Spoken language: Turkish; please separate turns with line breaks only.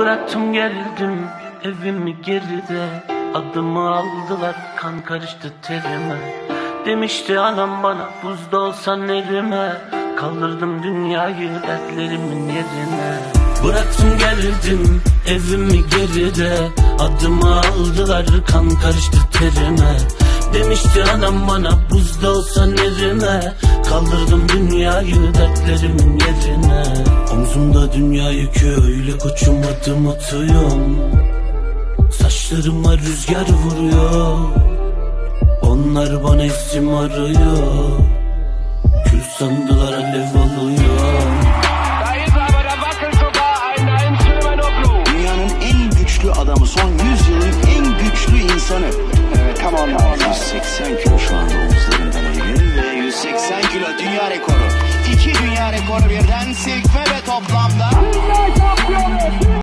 Bıraktım geldim evimi geride, adımı aldılar kan karıştı terime. Demişti anam bana buzda olsan elime, kaldırdım dünyayı dertlerimin yerine. Bıraktım geldim evimi geride, adımı aldılar kan karıştı terime. Demişti anam bana buzda olsan erime, kaldırdım dünyayı dertlerimin yerine. Omzumda dünya yükü öyle koçum adım atıyorum, saçlarıma rüzgar vuruyor, onlar bana isim arıyor, kül sandılar alev alıyor.
Dünyanın en güçlü adamı, son 100 yılın en güçlü insanı. Evet, tamam. 180 kilo şu anda omuzlarından eğilir ve 180 kilo dünya rekoru. 2 dünya rekoru birden silkme ve toplamda